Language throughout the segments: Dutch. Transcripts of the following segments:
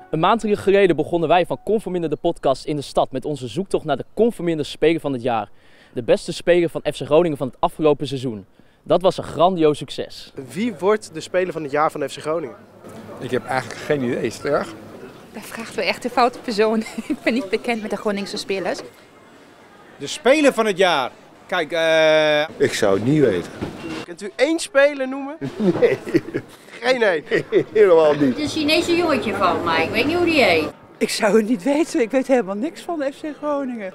Een maand geleden begonnen wij van Conforminder de podcast in de stad met onze zoektocht naar de Conforminder speler van het jaar. De beste speler van FC Groningen van het afgelopen seizoen. Dat was een grandioos succes. Wie wordt de speler van het jaar van FC Groningen? Ik heb eigenlijk geen idee, is het erg? Daar vraagt u echt de foute persoon. Ik ben niet bekend met de Groningse spelers. De speler van het jaar. Kijk, Ik zou het niet weten. Kunt u één speler noemen? Nee, Geen één. helemaal niet. Het is een Chinese jongetje van mij, ik weet niet hoe die heet. Ik zou het niet weten, ik weet helemaal niks van de FC Groningen.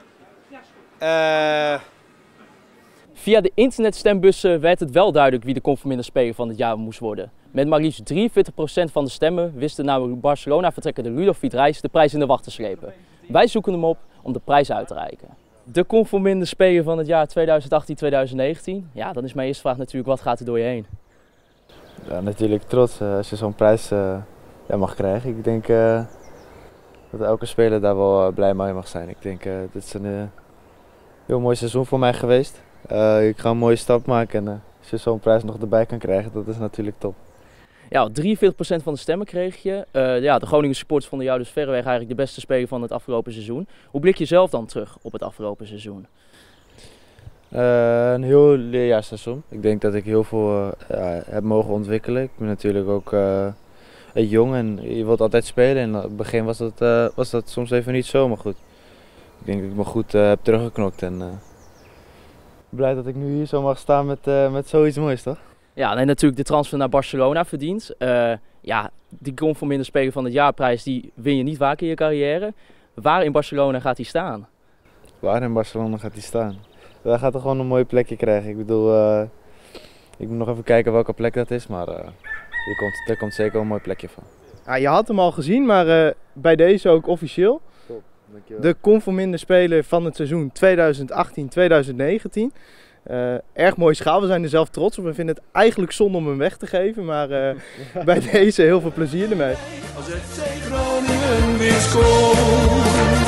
Via de internetstembussen werd het wel duidelijk wie de Conforminder speler van het jaar moest worden. Met maar liefst 43% van de stemmen wisten naar Barcelona vertrekkende Ludovic Reis de prijs in de wacht te slepen. Wij zoeken hem op om de prijs uit te reiken. De Conforminder speler van het jaar 2018-2019. Ja, dan is mijn eerste vraag natuurlijk, wat gaat er door je heen? Ja, natuurlijk trots als je zo'n prijs mag krijgen. Ik denk dat elke speler daar wel blij mee mag zijn. Ik denk dit is een heel mooi seizoen voor mij geweest. Ik ga een mooie stap maken en als je zo'n prijs nog erbij kan krijgen, dat is natuurlijk top. Ja, 43% van de stemmen kreeg je. De Groningen supporters vonden jou dus verreweg eigenlijk de beste speler van het afgelopen seizoen. Hoe blik je zelf dan terug op het afgelopen seizoen? Een heel leerjaarseizoen. Ik denk dat ik heel veel heb mogen ontwikkelen. Ik ben natuurlijk ook jong en je wilt altijd spelen. En in het begin was dat soms even niet zo, maar goed. Ik denk dat ik me goed heb teruggeknokt en blij dat ik nu hier zo mag staan met zoiets moois, toch? Ja, en natuurlijk de transfer naar Barcelona verdiend. Die Conforminder speler van het jaarprijs die win je niet vaak in je carrière. Waar in Barcelona gaat hij staan? Waar in Barcelona gaat hij staan? Daar gaat hij gewoon een mooi plekje krijgen. Ik bedoel, ik moet nog even kijken welke plek dat is, maar er komt zeker een mooi plekje van. Ja, je had hem al gezien, maar bij deze ook officieel. Top, dankjewel. De Conforminder speler van het seizoen 2018-2019. Erg mooi schaal, we zijn er zelf trots op. We vinden het eigenlijk zonde om hem weg te geven, maar bij deze heel veel plezier ermee. Als FC Groningen weer scoort.